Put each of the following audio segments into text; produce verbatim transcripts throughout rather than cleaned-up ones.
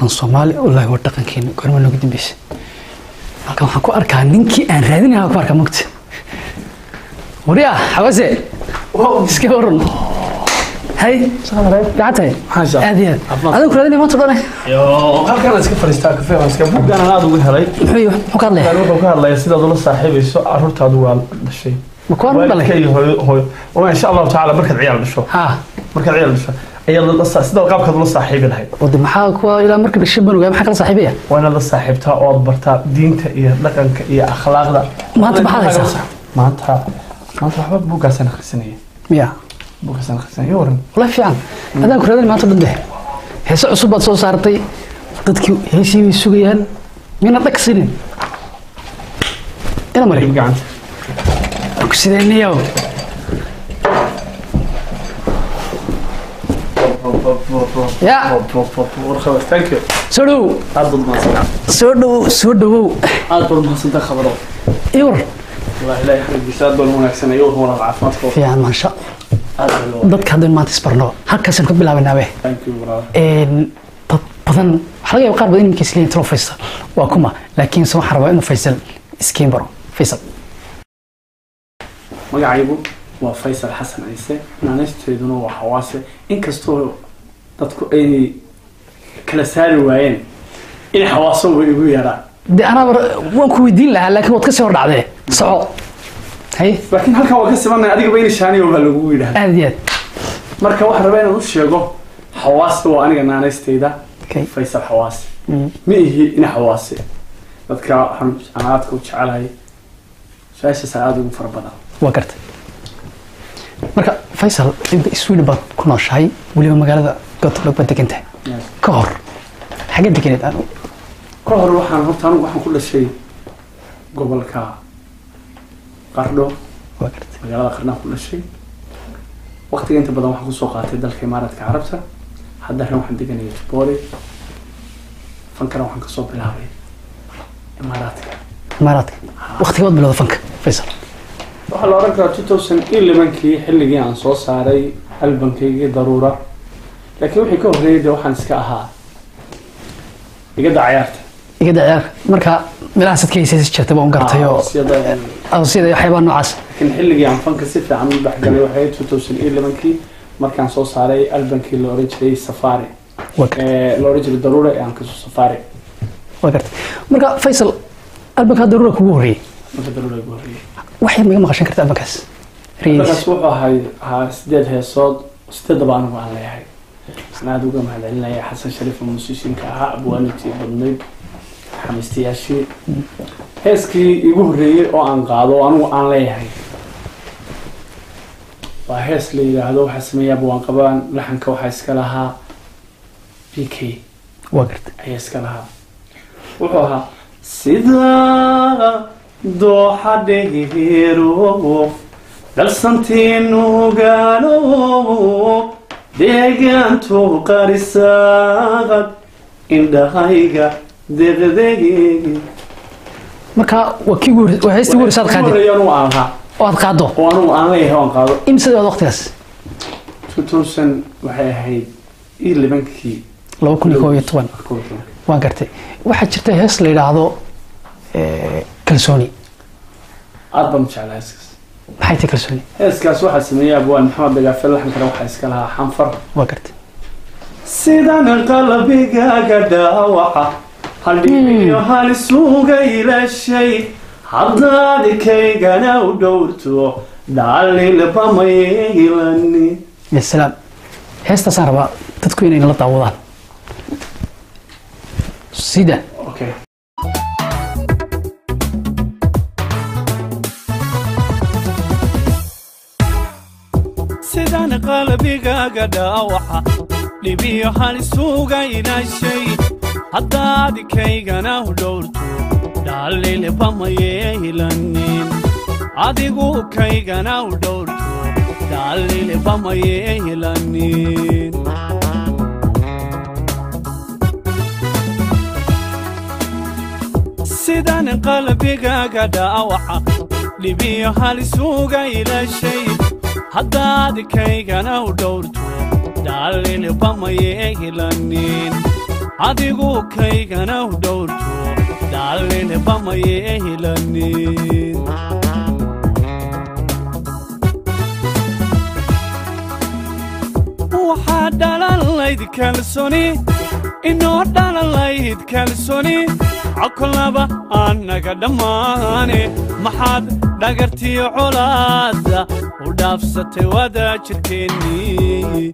dhaqan Soomaali wallahi waa dhaqankeena gorma lagu dambeysay halkan waxaan ku arkaa ninkii aan raadinayo ku arkaa mugti wariya xawase oo iska waran hay salaam gacantay aadiya adan ku raadinayo maanta dhanay yo halkan iska fariistaa kafee waan iska buugan aan aad ugu helay wuxuu ka hadlay wuxuu ka hadlay sida uu la saaxiibayso arurtaadu waa dhashay ma ku aan balay oo insha Allah taala markaad ciyaal dhasho ha markaad ciyaal dhasho ayaa la sida qaabkaad la saaxiibi lahayd wada maxaa ku ila marka dhashay banuga maxaa kala saaxiibaya waana la saaxiibtaa oo bartaa diinta iyo dhaqanka iyo akhlaaqda maanta maxaa haysaa maanta maanta waxba buugaasan akhrisanaya miya buugaasan akhrisanaya waran wala fiican adan ku raadin maanta dhanbe heeso cusub baad soo saartay dadkii heesii way sugayaan mina dhaqsinin ina mari gacanta ku sideenayo يا thank you سودو عبد الناصر سودو سودو عبد الناصر ده خبره يور والله لا يحرق بساد بالمناكسن يور هو عافمت في ما شاء dadka hadda maanta isbarno halkaasaan ku bilaabanaabe thank you brother een badan waxa laga yaabaa qaar badan inay isleen tro Faisal waa kuma laakiin soo xarba inuu Faisal iskiin baro Faisal magacaygu waa Faisal Xasan Ciise naanasteeduna waa Xawaase inkastoo dadku ay kala saari waayeen in Xawaaso way igu yaraan de ana waan ku weydiin lahaa laakiin wad ka soo dhacday soco hay laakiin halka waa ka simanay adiga bayna shaaniyo baa lagu yiraahdaa aad iyo aad marka waxa rabaa inaan u sheego Xawaase waa aniga naanasteeda Faisal Xawaase ma ihi in Xawaase dadka waxaan aadka u jecelahay saasha saacad ugu farabadan waa kartay marka Faisal inta Sweden baa ku nooshahay waliba magaalada Gothenburg baa degan tahay ka hor xagga deganeed aan ka hor waxaan horta anigu waxaan ku dhashay gobolka Qardho waa kartay magaalada Qardho ku dhashay waqtiga inta badan waxaan ku soo qaatay dalka Imaaraadka Carabta hadda waxaan deganahay Boole fankana waxaan ka soo bilaabay Imaaraadka Imaaraadka waqtiga wad bilowday fanka Faisal waxa la oran karaa two thousand eleven kii xilligii aan soo saaray albankayga daruura laakiin wixii ka horeeyay waxaan iska ahaa iga daciyaarta iga daciyaar marka meelaha sadkaysa jirtay baan gartay oo aw sida waxyaabo noocaas laakiin xilligii aan fanka si fiican u baxgalay waxay two thousand eleven kii markaan soo saaray albankii la oran jiray Safari ee la oran jiray daruura ee aan ka soo Safari waa gartay marka Faisal albanka daruura kugu horeeyay marka daruura kugu horeeyay waxay ma maqashan kartaa albankaas riis wuxuu ahay ha sideed heesood sideed baan ugu aan leeyahay أنا أدوق مع العلنا حسن شريف الموسيقى كها أبوانتي بدني حمستياشي هسكي يقول ري أو عن قاضو أنا عن ليه هاي وهس لي هذا حسمي أبو عن قبان لحن كوا حس كلها بيكي وقرت حس كلها وحها سيدا دو حد هيرو دل سنتين وقالوا deegaantu qarisaad indhahayga deeqdeegi marka wakigu waa haysta guur saad qaadi oo aan ahaa oo aad qaado oo anu aan leeyahay aan qaado imsada waqtigaas two thousand waxay ahayd eleven kii laba kun iyo toban waan gartay waxa jirta hees la yiraahdo ee kalsooni album challenge maxay tahay kalsooni heeskaas waxa sameeyay abwaan maxamed dagaafel laxan kara waxa iska lahaa xanfar waa gartay sidaan qalbigaaga dhaawaca hadhiyo hal suuga ila shay haddaad kaygana u dhowrto dhaalil bamayelani ya salaam heesta sarba dadku inay la daawadaan sida okay sidaan qalbigaaga dhaawaca dhibiyo hal suuga ila shay haddaad kaygana u dhowrto dhaalil bamayelanin adigu kaygana u dhowrto dhaalil bamayelanin sidaan qalbigaaga dhaawaca dhibiyo hal suuga ila shay haddaad kaygana u dhowrto dhaalil bamayelanin adigu kaygana u dhowrto daalile bamaye helanin waxaa dhalalayd kalsooni inoo dhalalayd kalsooni cokolaba annaga dhammaane maxaad dhagartiyo colaadda u dhaafsatay wada jirkeennii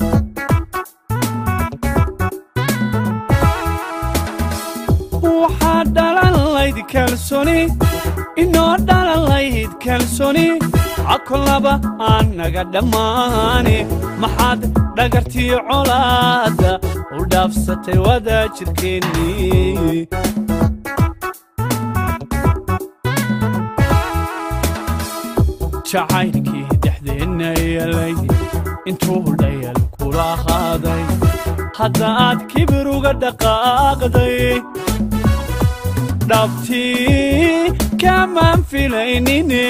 waxaa dhalalayd kalsooni inoo dhalalayd kalsooni cokolaba annaga dhammaane maxaad dhagartiyo colaadda u dhaafsatay wada jirkeennii jacaylkii dhexdeenna yeelay intuu dhayal kula qaaday hadda aad kibir uga dhaqaaqday dhabtii kamaan filaynine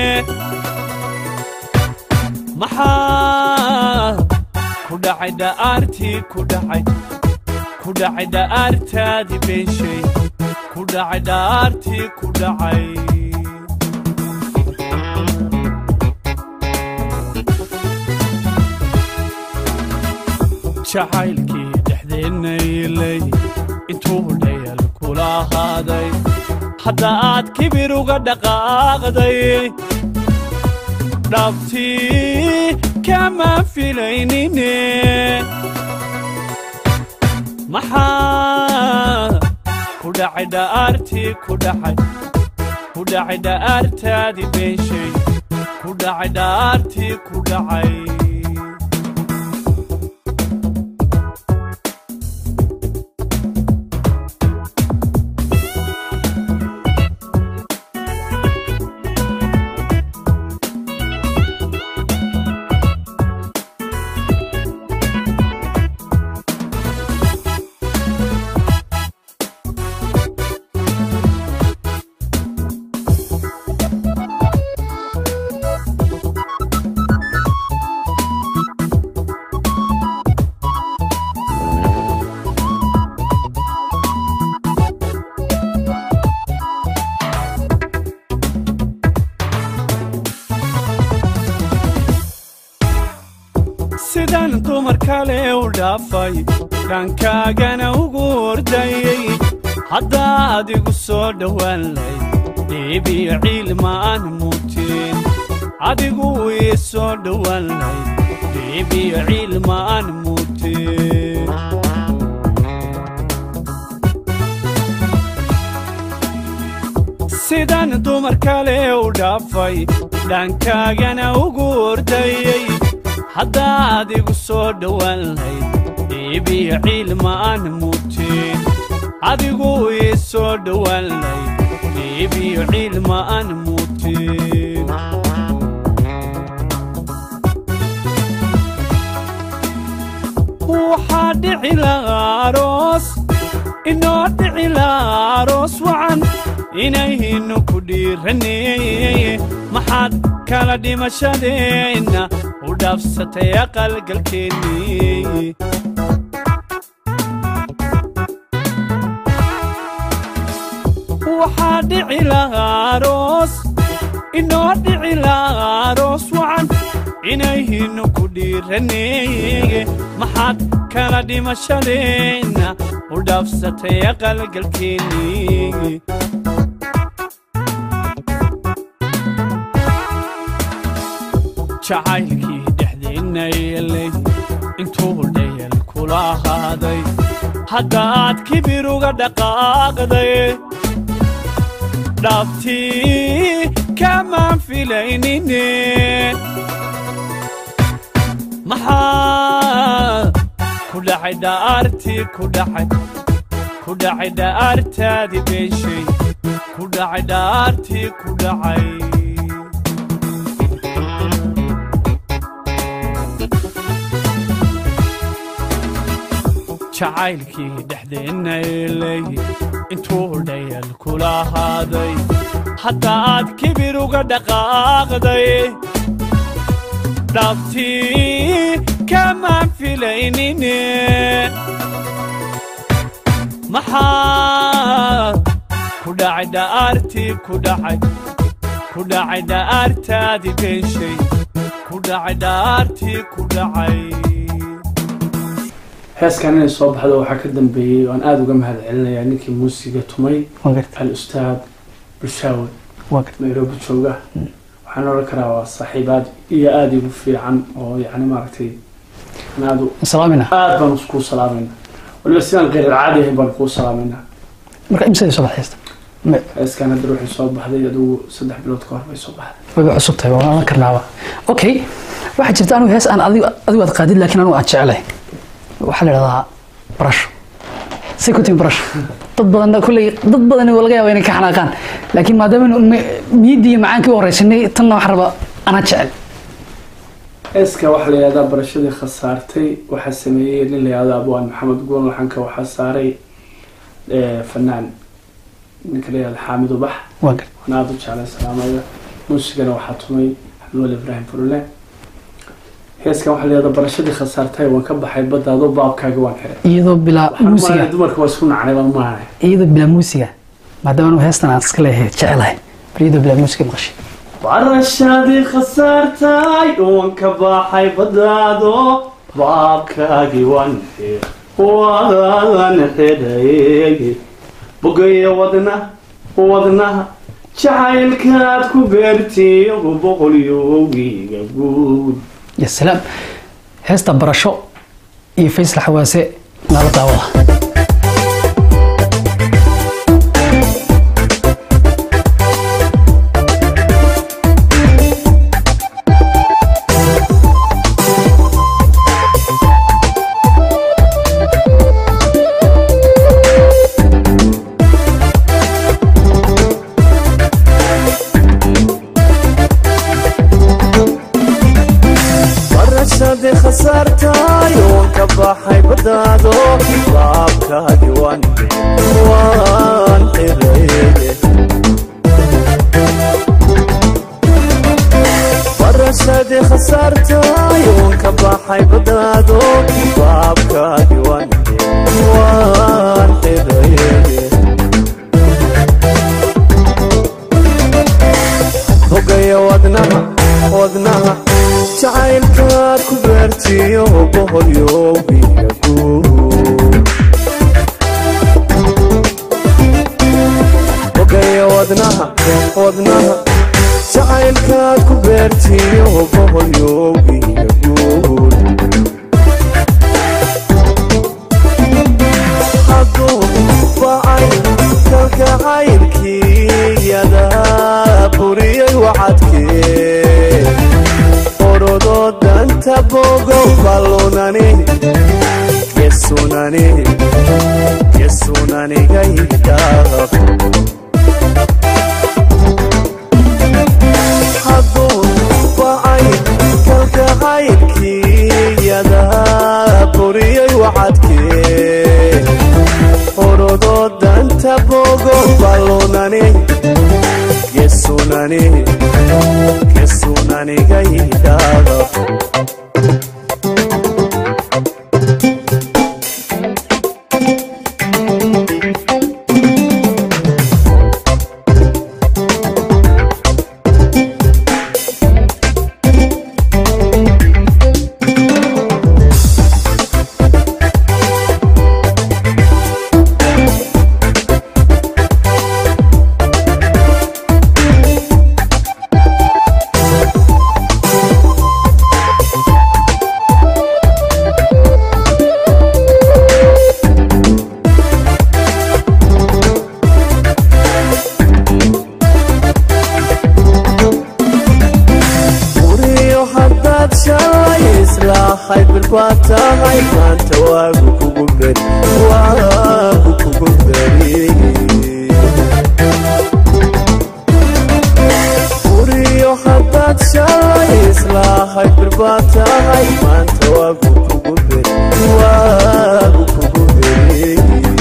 maxaa ku dhacay dha'aartii ku dhacay ku dhacay dha'aartaadii beenshay ku dhacay dha'aartii ku dhacay jacaylkii dhexdeenna yeelay intuu dhayal kula qaaday hadda aad kibir uga dhaqaaqday dhabtii kamaan filaynine maxaa ku dhacay dha'aartii ku dhacay ku dhacay dha'aartaadii beenshay ku dhacay dha'aartii ku dhacay sidaan dumar kale u dhaafay dhankagana ugu ordayay hadda adigu soo dhowaan layd dhiibiyo ciilma aan muutin adigu ii soo dhowaan layd dhiibiyo ciilma aan muutin sidaan dumar kale u dhaafay dhankagana ugu ordayay hadda adigu soo dhowaan layd dhiibiyo ciilma aan muutin adigu ii soo dhowaan layd dhiibiyo ciilma aan muutin waxaa dhici lahaa aroos inoo dhici lahaa aroos wacan inaynu ku dhiiraneye maxaad kala dhimashadeenna u dhaafsatay aqalgalkeennii waxaa dhici lahaa aroos inoo dhici lahaa aroos wacan inaynu ku dhiiraneye maxaad kala dhimashadeenna u dhaafsatay aqalgalkeennii jacaylkii dhexdeenna yeelay intuu dhayal kula qaaday hadda aad kibir uga dhaqaaqday dhabtii kamaan filaynine maxaa ku dhacay dha'aartii ku dhacay ku dhacay dha'aartaadii beenshay ku dhacay dha'aartii ku dhacay jacaylkii dhexdeenna yeelay intuu dhayal kula qaaday hadda aad kibir uga dhaqaaqday dhabtii kamaan filaynine maxaa ku dhacay dhaartii ku dhacay ku dhacay dhaartaadii beeshay ku dhacay dhaartii ku dhacay heeskan inay soo baxdo waxaa ka dambeeyey waan aada uga mahad celinayaa ninkii muusiga tumay al-ustaad bulshaawe nairobi jooga waxaan oran karaa waa saaxiibaad iyo aada igu fiican oo yani maaragtay aad aad baan kuu salaamayna waliba sidaan qeyr caadi ahayn baan kuu salaamayna marka imsay soo baxaysta heeskan hadda waxay soo baxday adigu saddex bilood ka hor bay soo baxday way cusub tahay waan oran karnaaba okay waxaa jirta anigu hees aan adigu adigu aad qaadid laakiin anigu aan jecelahay waxaa la yidhahdaa barasho say ku tihin barasho dad badanna kulley dad badan oo laga yaaba inay ka xanaaqaan laakiin maadaama miyiddii iyo macaankii u horeysanay tanna waxaan rabaa anaa jecel heeska waxaa la yidhahdaa barashadii khasaartay waxaa sameeyey nin la yidhahdo abwaan maxamed guun laxanka waxaa saaray fanaan ninka la yidhahdo xaamid ubax waan aada u jeclay salaamada muusigana waxaa tumay xanuul ibraahim furule heeskan waxaa la yidhahdaa barashadii khasaartay waan ka baxay baddaado baabkaaga waan xiray iyadoo bilaa muusiga dumarka waa isku nacnay baan maahay iyadoo bilaa muusiga maadaama anu heestan aan iska leeyahay jecelahay bar iyadoo bilaa muusiga maqashay barashadii khasaartay waan ka baxay baddaado baabkaagii waan xiray waan xiray bogayo wadna wadnaha jacaylkaad ku beertiyo boqolyowiga guud يا سلام هستا برشو يفيس الحواسي نالا داوضة خسرتاي وكبحي بدادو بابكاغي وان وان قريبي برشادي خسرتاي وكبحي بدادو بابكاغي وان وان قريبي بقيا ودنها ودنها jacaylkaad ku beertiyo boqolyowiga guud bogaya wadnaha wadnaha jacaylkaad ku beertiyo boqolyowiga guud hadduu bacay kalkacaylkiyada buriyay wacadkee danta bogo balonani yesunani yesunani gaida hadu ba'ay kalka hayrki yada buriyay wacadke orodo danta bogo balonani yesunani yesunani gaida Watahay maanta waagu kugu beri waagu kugu beri uriyo haddaad shalay islaahay birbatahay maanta waagu kugu beri waagu kugu beri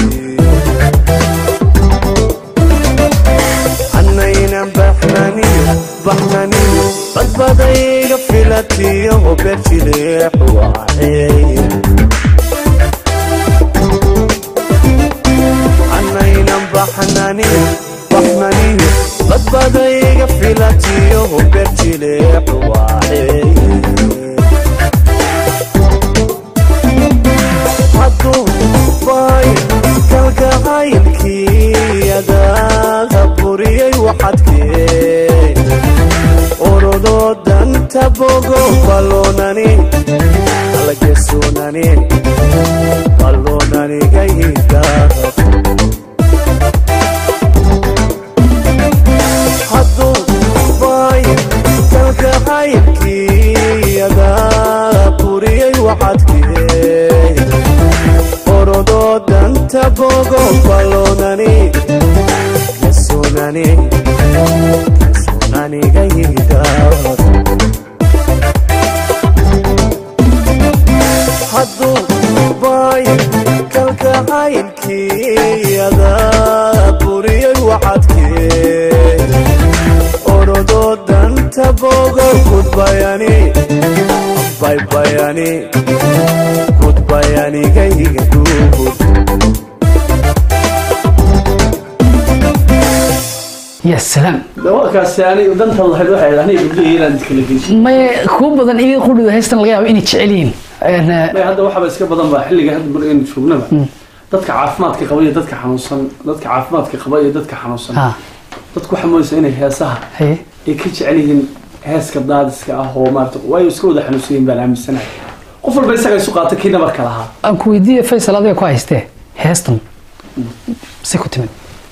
annaynan baxnaniyo baxnaniyo badbadayga filatiyo berjileex waaxey baxnani baxmani badbadayga filatiyo bertile waaxay hadu bay kalgacaylkii adaa buriyay waxadkee orodo danta bogo balonani alagesunani balonani gayda hadu bay kalgacaylkii adaa buriyay waxadkee orodo danta bogo balonani gesunani gesunani gayda hadu bay kalgacaylkii adaa buriyay waxadkee orodo danta bogo gudbayani baybayani gudbayani gayga guud يا سلام دواكاس يعني ودنت الله حلو حيل أنا يقول لي إيران تكلفيش ما خوب بدن إيه يقولوا ده هستن لقيا إني تشعلين أنا ما هذا واحد بس كبدن بقى حلقة هاد برين شو بنبه دتك عافمات كقبيلة دتك حنوصن دتك عافمات كقبيلة دتك حنوصن ها دتك حموس هنا هي سهل هي يكيش عليهم هاس كدادس كأهو مارت ويسكود حنوسين بالعام السنة قفل بيسا سوقاتك كنا بركلها أنكو يدي فيصل هذا كويسته هستن سكوت من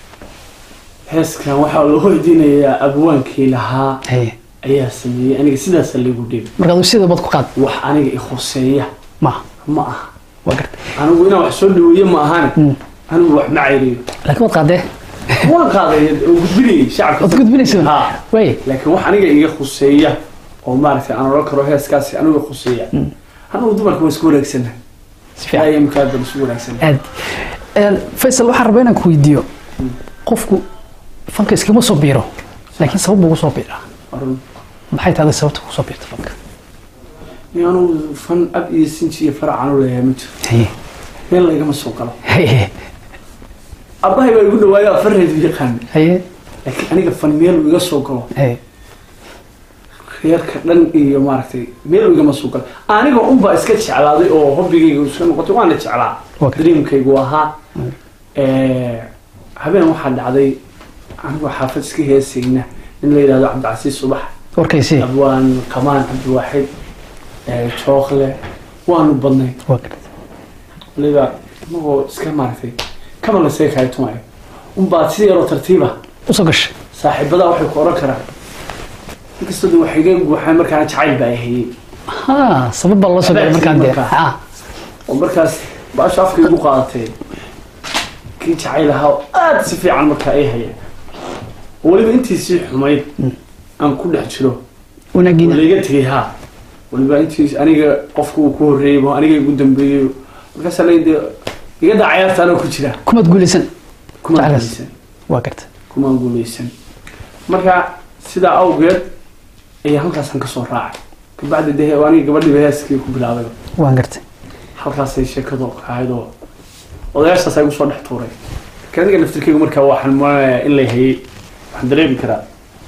هاس كان واحد الله يدينا أبوان كيلها هي أيها سمية أنا سيدا سلي قديم مركز سيدا بدك قاد وح أنا إخوسية ما ما وقرت أنا وين وحصل لي ويا ما هاني أنا وح معيري لكن ما قاده وين قاضي وقدبني شعب وقدبني سون ها وي لكن وح أنا إخوسية ومارك أنا ركرو هاس كاسي أنا إخوسية أنا ودمك مسكولك سنة في أي مكان مسكولك سنة أد فيصل waxa rabaa inaan ku weydiiyo qofku fanka iskama soo biiro laakiin sabab uu soo biira maxay tahay sababta uu soo biirta fanka yaanu fan ab iyo sinji farcan u leeyahay mid hay meel laga ma soo galo hay abahay baa igu dhawaayay afareed yaqaan hay laakiin aniga fan meel iga soo galo hay reerka dhan iyo maartay meel iga ma soo galo aniga un baa iska jeclaaday oo hobbigayga uu soo noqotay waan jeclaa dreamkaygu ahaa ee habeen waxa dhacday anigu xaafad iska heesayna in la yiraahdo Cabdicasiis Subax warkaysi abwaan qamaan Cabdi Waaxid ee chookle waan badnay waqti liba ma iska maartay kama la seekay tumay um baad si yaro tartiiba u soo gashay saaxiibada waxay ku oran karaan inkastoo waxay iga waxay markaa jacayl baa yahay ha sabab baa loo soo galay markaan dee ha oo markaas baasha afka igu qaadatay kii jacaylaha aad si fiican markaa ay hayeen waliba intii si xumayd aan ku dhex jiro wanaagina waliga tagay waliba intii aniga qofku uu ku horeeyay aniga igu dambeeyay markaas la yidhi iga dacayaarta anoo ku jira kuma guulaysan kuma guulaysan waa garta kuma guulaysan marka sida awgeed ay halkaas ka soo raacay kabacdi dee aniga gabadhii heeskii ku bilaabay waan gartay halkaas ay sheekadu qaaydo odayaashaas ay soo dhex tuuray kadiga naftirkaygu markaa waxaan ma in la hayay waxaan dareemi karaa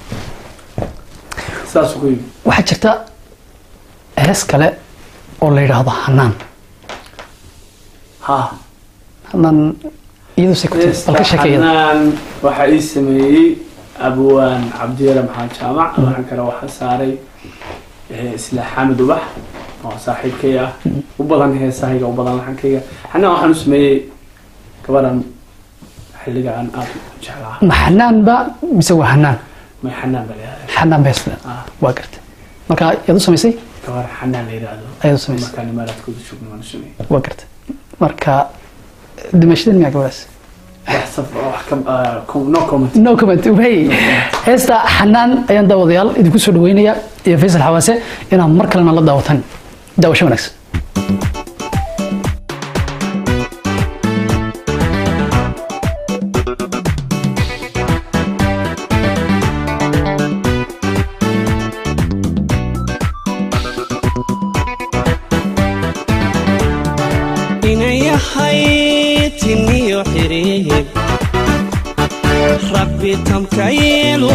saas ku yiri waxa jirta hees kale oo la yiraahdo Hanaan ha Hanaan iyadu sekretary balka shaqeeyay Hanaan waxa ay sameeyay abwaan Cabdiyaram Maxamed Jaamac waxaan kala waxa saaray isla Xamed Ubax oo saaxiibkay ah u badan heesahayga u badan lahankayga Hanaan waxaan u sameeyay kabaran xilliga aan aad jeclaa Hanaan ba mise waa Hanaan ma Hanaan baa Hanaan bes waa gartay marka iyadu sameysay kabar Hanaan la yiraahdo ayuu sameysay marka nimaadku joogno waan sameeyay waa gartay marka dimashadin ma gabaas waxsaf wax kam no comment no comment way heesta Hanaan ayaan daawadayaal idinku soo dhaweynaya iyo Faisal Xawaase inaan mar kale la daawatan daawasho wanaagsan ربي تمكيلو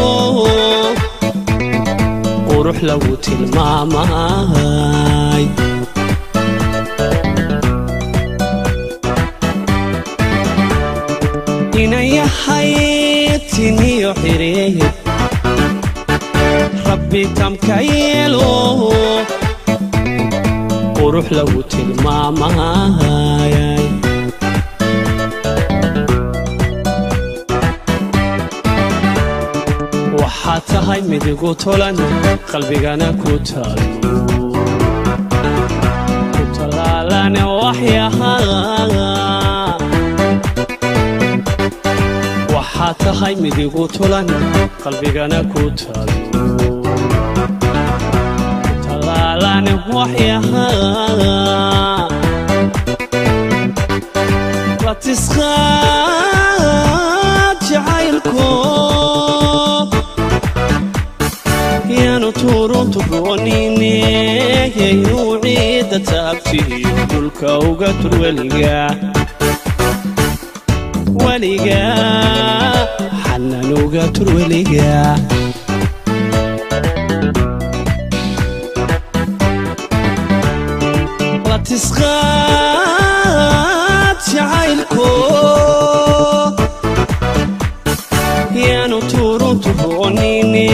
وروح لوت الماماي إني حياتي يحريه ربي تمكيلو وروح لوت الماماي وحاتهاي مدقو طولان قلبي أنا كتالو كتلالاني وحياها وحاتهاي مدقو طولان قلبي أنا كتالو كتلالاني وحياها لا تسخات جعيلكو تورون تبونيني يوعيد تابتي دولك وقتل ولقا ولقا حنان وقتل ولقا لا تسخات شعايلكو يا نطورون تبونيني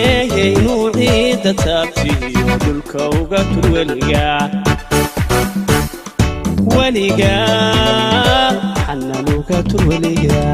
تابتي دولك وقتل ولقا ولقا حنان وقتل ولقا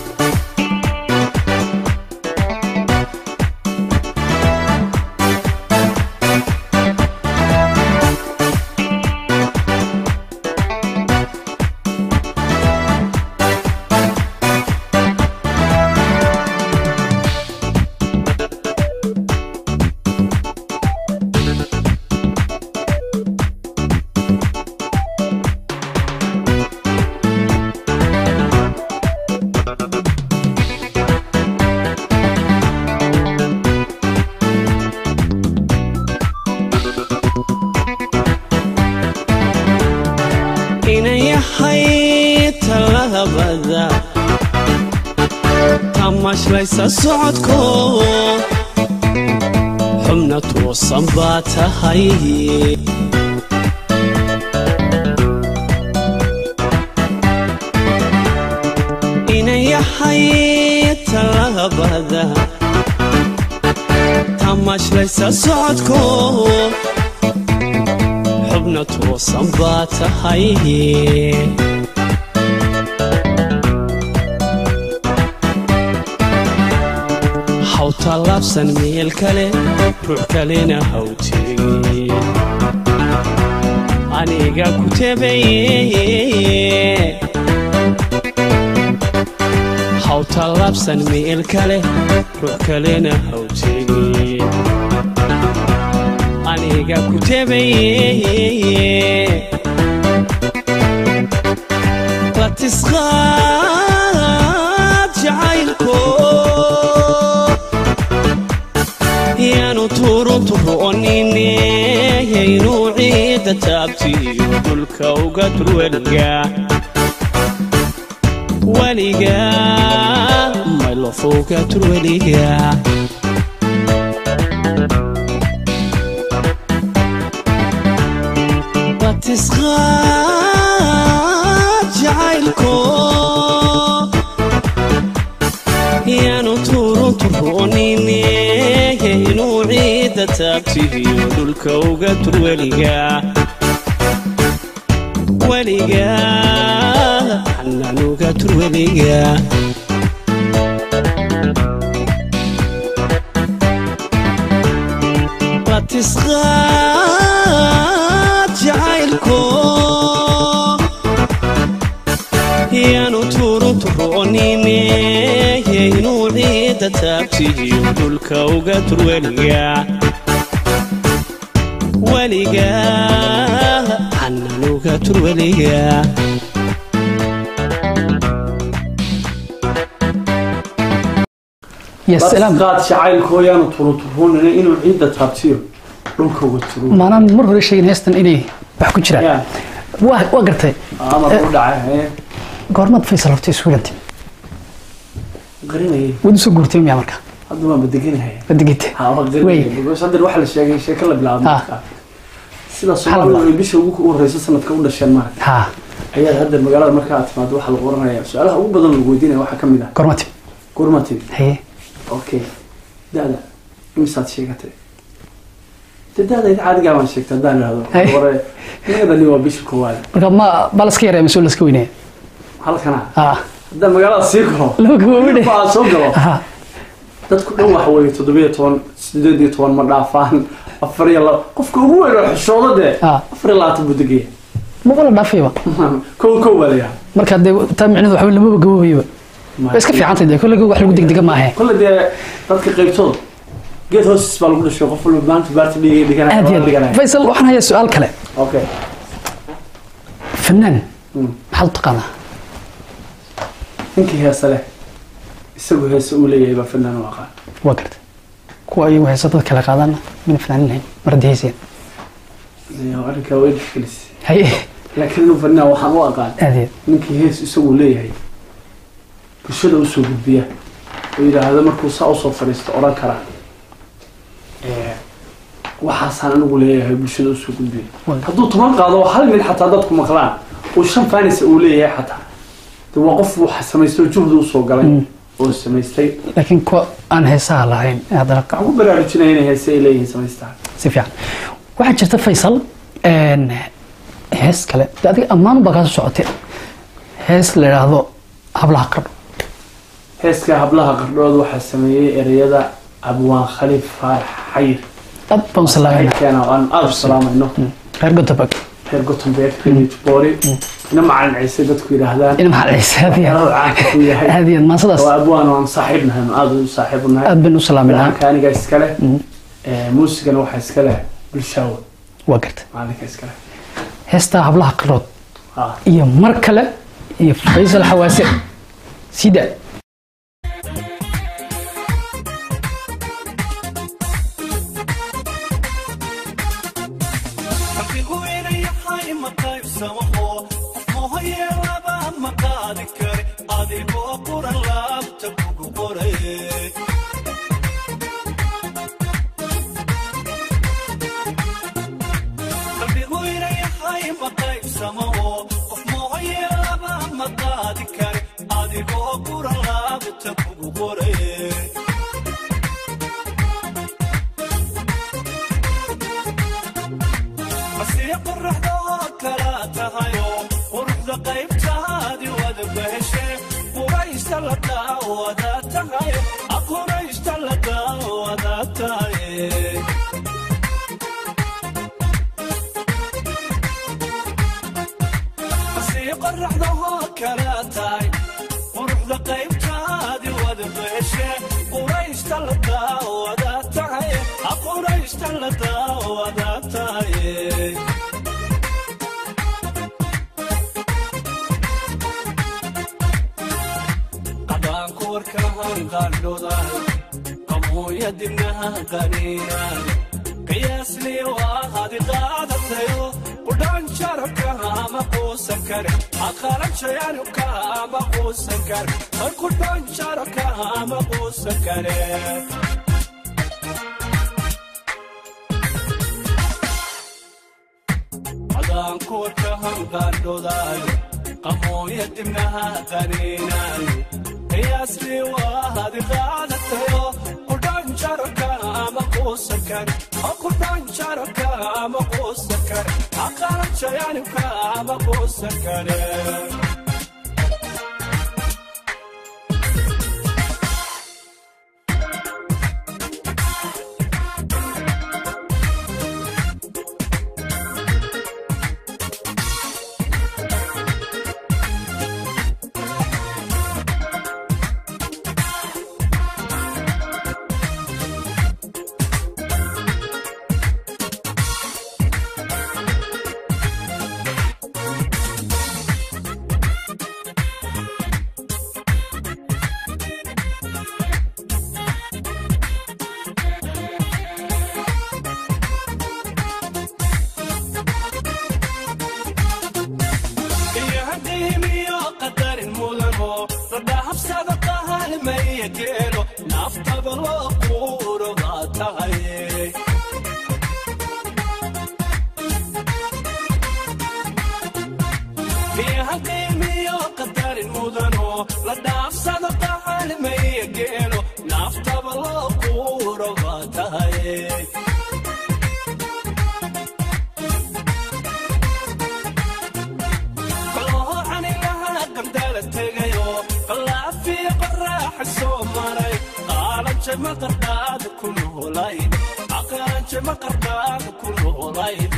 تماش ليس صعدكو حمنة والصنبات هاي إني حيت الغبذا تماش ليس صعدكو حمنة والصنبات هاي طلب سنمي الكلي روح كلينا هوتي أنيقا كتبي حو طلب سنمي الكلي روح كلينا هوتي أنيقا كتبي لا تسخات جعيلكو تورون تبونيني ينوعيد تابتي دولك وقتل ولقا ولقا ما يلفو قتل ولقا لا تسخات جعيلكو يا نطورون تبونيني تابتي دولك وقتل ولقا ولقا حنان وقتل ولقا لا تسخات جعيلكو يا نطورون تبونيني ينوعيد تابتي دولك وقتل ولقا ولقا حنان وقتل ولقا يا سلام قاد شعيل كويان وطرطفون إنه عدة تابتير لونك وترون ما أنا مر شيء نستن إليه بحكي شراء واه وقرتي أنا بقول دعاه قرمت في صرفتي سولتي قريني ودي سو غورتي ميا marka hadda ma badeganahay badigite ha waa qariinay because hadda waxa la sheegay sheeko la bilaabo marka sida Soomaalidu bisha ugu horeysa sanadka u dhasheen marka ha ayaa hadda magaalada marka aad timaado waxa la qoranayaa su'aalaha ugu badan lagu weydiinayo waxa kamid ah gormati gormati haye okay dada imisaad sheegatay dada id caadiga waan sheegtay daan lahado hore meedani waa bisha koowaad marka ma balaska yaray masuul iska weynaa halkana ha hadda magaalada sii koro loo goobay waa soo galo dadku dhan wax weey toddoba iyo toban sideed iyo toban ma dhaafaan afar iyo laba qofka ugu weyn oo xishoodade afar iyo labaatan buu degay ma wala dhaafayba kow kow waliya marka de ta micnaheedu waxa lama gaboobayba iska fiicantay de kulliga wax lagu degdega ma ahay kulli de dadka qaybtooda geed hoos baa lagu dhashay qof walba maanta baarti dhigay dhiganay Faisal waxaan hayaa su'aal kale okay fanaan hal taqana inkii heesa leh isagu heesa uu leeyahay ba fanaan waa qaan waa garta kuwa ay heesa dad kala qaadana min fanaaniin mardeyseen iyo arrinka way dhiglis hay laakiin fanaan waxaan u aqaan adeed ninkii hees isagu leeyahay bulshada u soo gudbiya oo yiraahdo markuu saa u soo fariisto oran kara ee waxa san anigu leeyahay bulshada u soo gudbiya hadduu tuman qaado hal mid xataa dadku maqlaan oo shan faanis uu leeyahay xataa waa qof wax sameystay juhdi u soo galay oo sameystay laakiin ko aan heesaha lahayn hadana ka ugu baraarujinay inay heesay leeyihiin sameystaan si fiican waxa jirta Faisal een hees kale adiga ammaan baa ka socotay hees la yiraahdo hablaha qardho heeska hablaha qardhood waxa sameeyay ereyada abwaan khaliif xayir dad baan salaamay kana aan aad salaamayno reer Gotabag reer Gotabag reer Boori ina macalin ciise dadku yiraahdaan ina macalin ciise hadiya hadiya ma sadaas waa abwaan aan saaxiibnahay aad u saaxiibnahay aad bin u salaaminaa kaaniga iskale ee muusigana waxa iskale bulshada waa garta maalinka iskale heesta hablaha qardhood ha iyo mar kale iyo Faisal Xawaase sida geelo naftaba loo quuro baa tahay fiiha qiimiyo qadarin mudano la dhaafsado qaalmaya geelo naftaba loo quuro baa tahay ما قرقاد كله لايد عقانش ما قرقاد كله لايد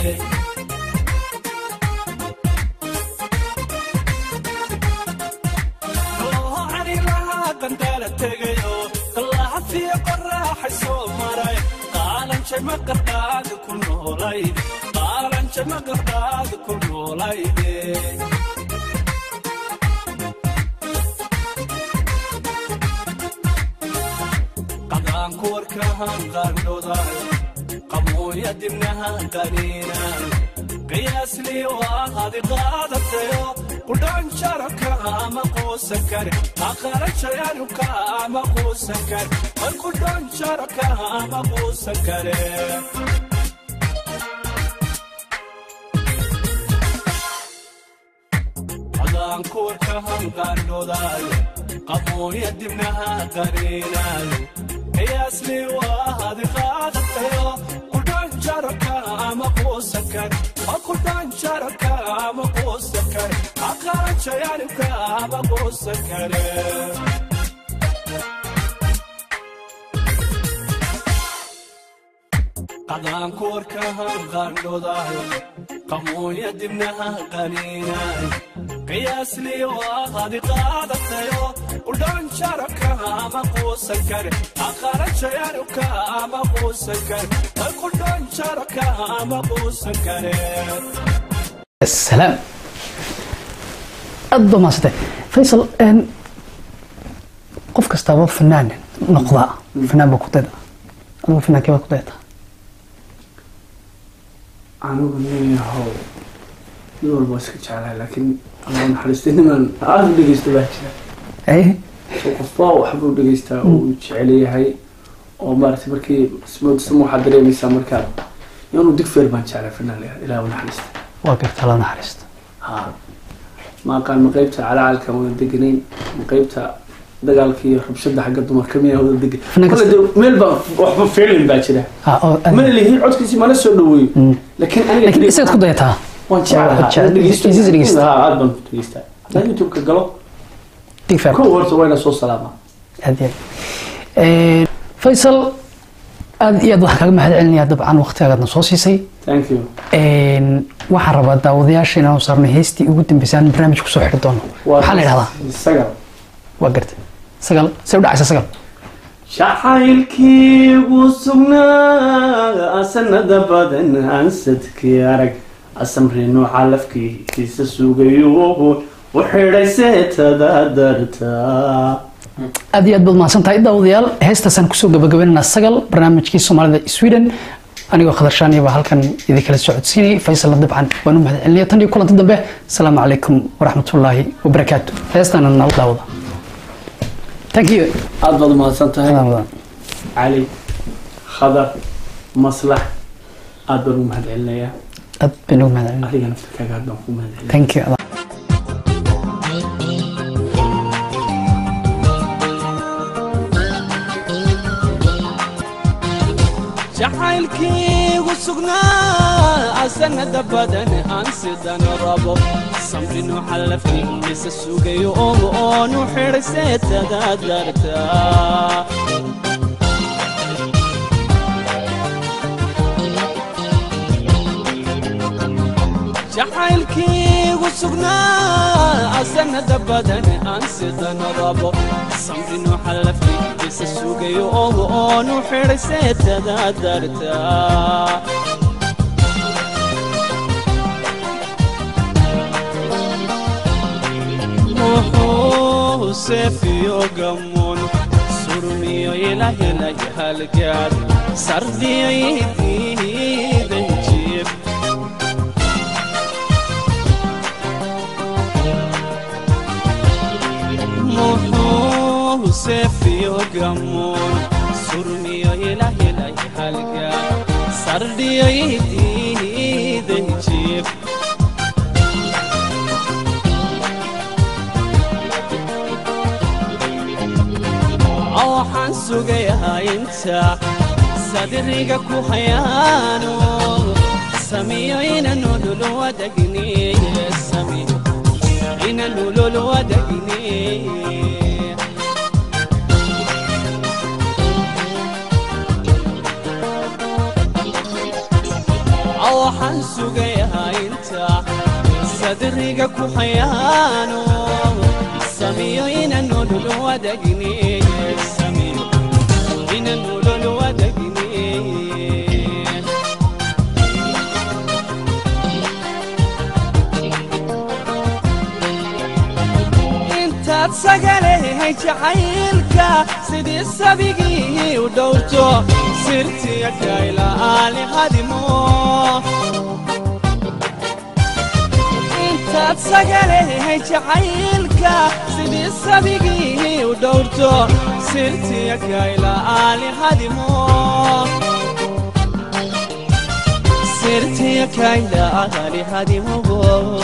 الله علي لها قندالة تغيو الله في قراح السومراي قالنش ما قرقاد كله لايد قالنش ما قرقاد كله لايد كوركها قردوداي قموية دمنها قرينا قياس لي وهذه قادتيو قدان شركها مقو سكر آخر شيانوكا مقو سكر قدان شركها مقو سكر قدان كوركها قردوداي قموية دمنها قرينا قياس لي وهذه قادتيو قدان شركة مقو سكر قدان شركة مقو سكر أقارن شيانك مقو سكر قدان كوركها غاندو داي قمو يدمنها قنينا قياس لي وهذه قادتيو قدان شركها مقو سكر آخر شيانك مقو سكر قدان شركها مقو سكر السلام أضو ما ستة فيصل أن قف كستابو فنان نقضاء فنان بكتيدا أنا فنان كيف كتيدا أنا بني هو نور بس كشعلها لكن أنا نحرستني من عارف دقيست بحشة إيه وقفوا وحبوا دقيستا وشعلي هاي ومارس بركي اسمه اسمه حضري ميسا مركب يوم دك فير ما شعله فنان إلى ونحرست وقفت على نحرست ها ما كان مقيبته على عالك ودقنين مقيبته دقالكي ربشدة حق الدمر كمية ودق كل ميلبا وحب فعلا باكره من اللي هي عد كيسي ما نسوا دوي لكن أنا لكن إيش تقول ديتها وان شعرها دقيست دقيست ها عادم دقيست لا يوتيوب كقلو تكفى كل ورث وين صوص سلامة هذه فيصل أدي يضحك ما حد علني طبعا وقتها قد نصوصي سي ثانك يو وحرب داودياش إنه صارنا هيستي وقدم بسان برنامج كسو حردونه وحال هذا السجل وقرت سجل سودا عسى سجل شحيلكي وسمنا أسند بدن أنستك يا رج أسمرينو حلفكي كيس سوقيوه وحريسات درتا أدي أدبل ما سنتاي داوديال هستا سان كسو جبجبنا السجل برنامج كيس سومالي السويدن أنا وخضرشاني وهالكن إذا كلا السعوديين فيصل طبعا ونم هذا اللي تني كل تدبه السلام عليكم ورحمة الله وبركاته هستا أنا نعود Thank you. أفضل ما سنتهي علي خضر مصلح أدبر مهد عليا أدبر مهد عليا أخي نفسك أقعد مهد عليا Thank you. شحيلكي وسقنا أسند بدن أنسدن ربو سمرين حلفني بس السوق يوم أون حرسيت دادرتا شحيلكي وسقنا أسند بدن أنسدن ربو سمرين حلفني بس السوق يوم أون حرسيت دادرتا موحو سيفيو قمون سرميو إله إله هالقاد سرديو يدي بنجيب موحو سيفي وقمون سرمي إله إله حلقة سردي يدي ذنجيب أوحان سوقيها انت صدريك كوحيانو سميعين نولول ودقني سميعين نولول ودقني أوحان سوقيها انت صدريك كوحيانو سميعين نولول ودقني سميعين نولول ودقني انت تسقلي جعيلك سيدي السبيقي ودورتو سرتي يا كايلا آلي هدمو انت تسقلي جعيلك سيدي السبيقي ودورتو سرتي يا كايلا آلي هدمو سرتي يا كايلا آلي هدمو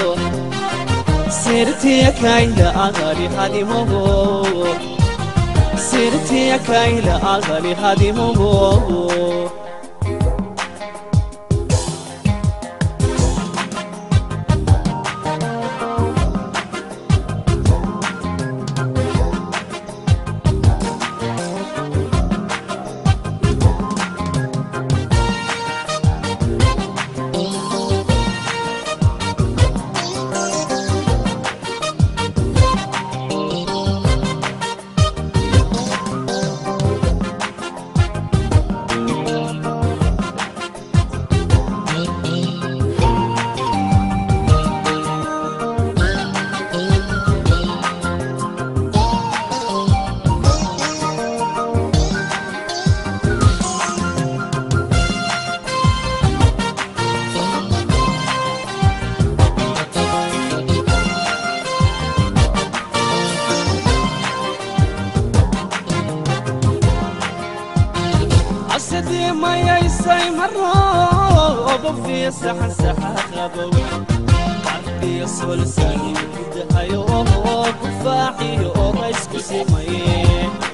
سرتي يا كايلا آلي هدمو سرتي يا كايلا آلي هدمو عسدي ما يساي مرة وبفي سحن سحا خبوي عندي صول ساني بدها يوم وكفاحي وريس كسيمي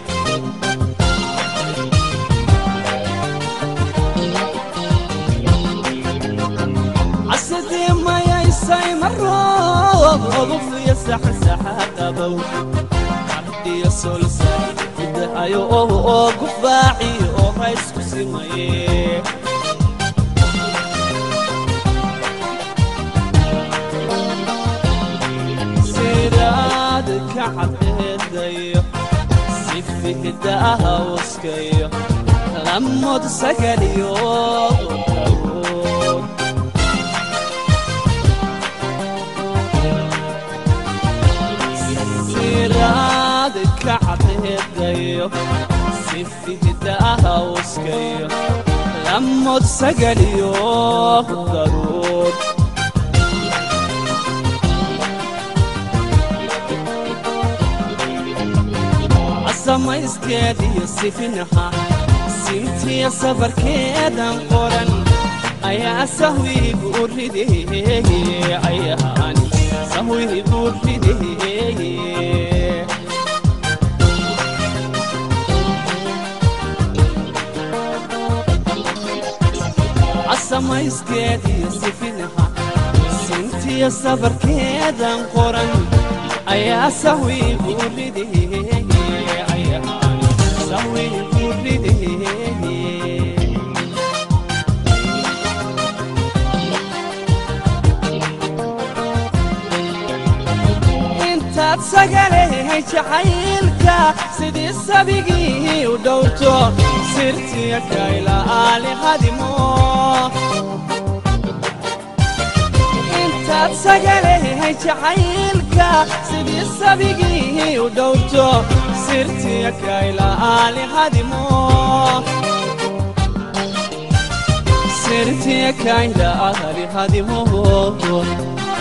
عسدي ما يساي مرة وبفي سحن سحا خبوي عندي صول ساني بدها يوم وكفاحي وريس كسيمي سيرادك عبدي سيفي هداها وسكي لمود سكاليو سيرادك عبدي سيفي هداها وسكي لمود سكاليو ضرور سما اسكادي سفنها سنتي صبر كده قرن ايا سهوي بورده ايا اني سهوي بورده سما اسكادي سفنها سنتي صبر كده قرن ايا سهوي بورده سوي بورده انت تسقلي جعيلك سيدي السبيقي ودورتو سرتي يا كايلا آلي هدمو انت تسقلي جعيلك سيدي السبيقي ودورتو سرتي يا كايلا آلي هدمو سرتي يا كايلا آلي هدمو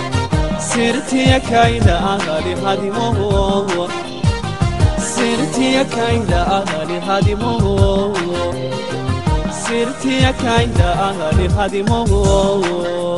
سرتي يا كايلا آلي هدمو سرتي سرتي كايندا أهلي هادمو سرتي كايندا أهلي هادمو